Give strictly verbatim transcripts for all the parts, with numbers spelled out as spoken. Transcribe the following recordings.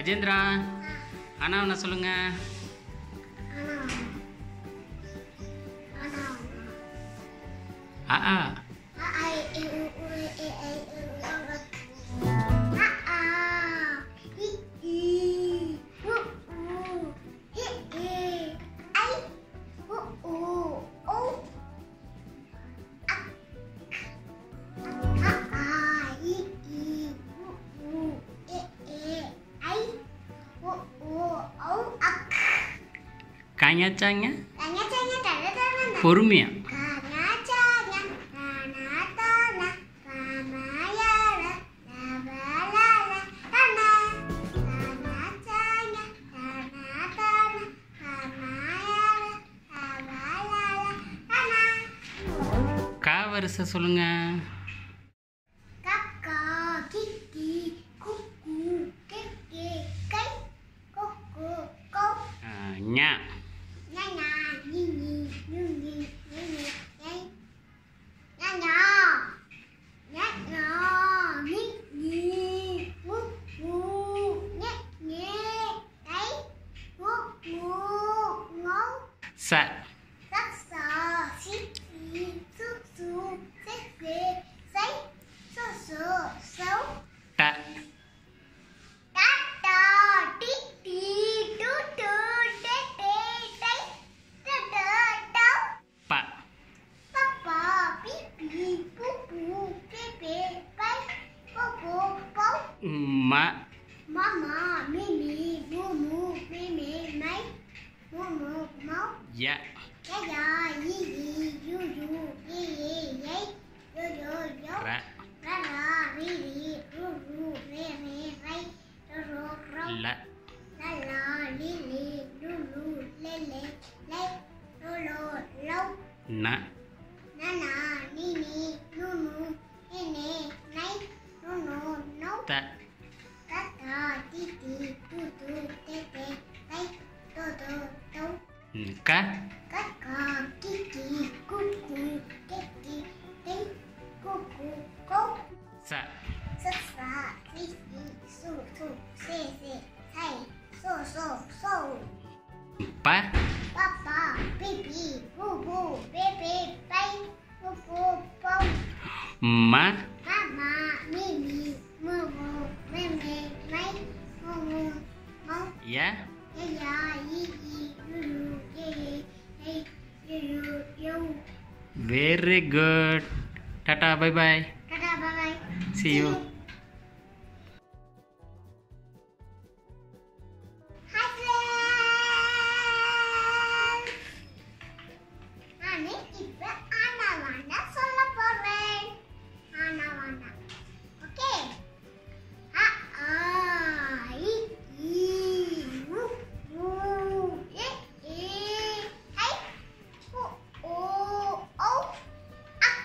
கஜேந்திரா அண்ணா என்ன சொல்லுங்க. ஆ ஆ காኛச்சாங்க பொறுமையா. கா வரிசை சொல்லுங்க. ஞா ச ட ப ம ய ர ல ந த க ச ப ம ய very good. Tata, bye bye. Tata, bye bye. See you. Hi friends. நானே இப்ப ஆனா வாண்டா சொல்ல போறேன். ஆனா வாண்டா. ஓகே. அ ஆ இ ஈ உ ஊ எ ஏ ஐ உ ஓ ஔ அக்.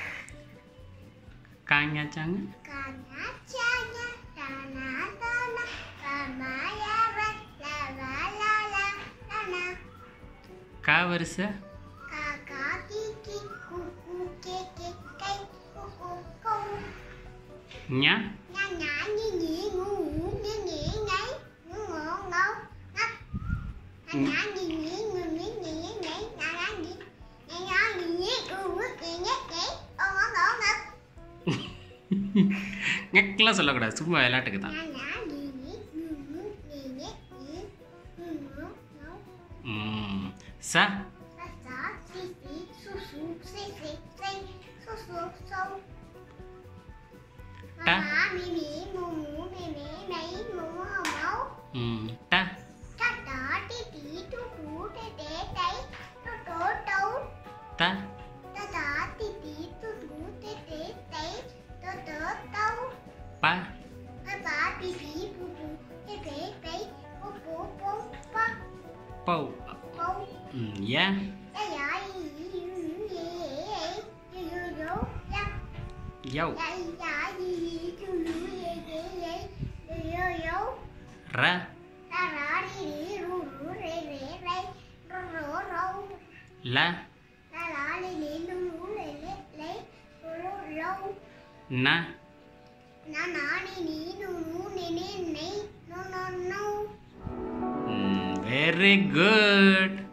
காኛச்சாங்க காኛச்சாங்க தானா தானா காமாயாவ லவ லல லனா. கா வரிசை காக்கா கீக்கி குக்கு கேக்கே கை குக்கு கௌ. ஞ ஞா ஞா நீ நீ நூ நீ நீ நை நூ ngோ ngௌ ngắc. ஞா ஞா நீ நீ நூ நீ நீ நை ஞா ஞா நீ ஞா ஞா நீ நீ கு கு கே ஞே கே ஔ ngௌ ngௌ ngắc. ஞக்கெல்லாம் சொல்லக்கூடாது, சும்மா விளையாட்டுக்கு தான். ஞா ஞா நீ நீ நூ நூ நீ நீ நீ நூ ngௌ ngௌ. ம் ச Sa sa si si su su si si si su su sâu. Ta. Mama mi mi mu mu mi mi mấy mu hồng ấu. ம் ட Ta ta ti ti tu tu te te tay tu tu tấu. த Ta ta ti ti tu tu te te tay tu tu tấu. ப Pa pa pi pi pu pu te te tay pu pu pu pa பௌ pu. ம் ய Ya ya yi yi yu yu ye ye yu yu yu ya. யௌ Ya ya yi yi yu yu ye ye ye yu yu yu. ர Ta ra ri ri ru ru re re re ru ru ru. ல Ta ra ri ri ru ru re re re ru ru ru. ந Na na ni ni nu nu ni ni ni nu nu nu. Very good.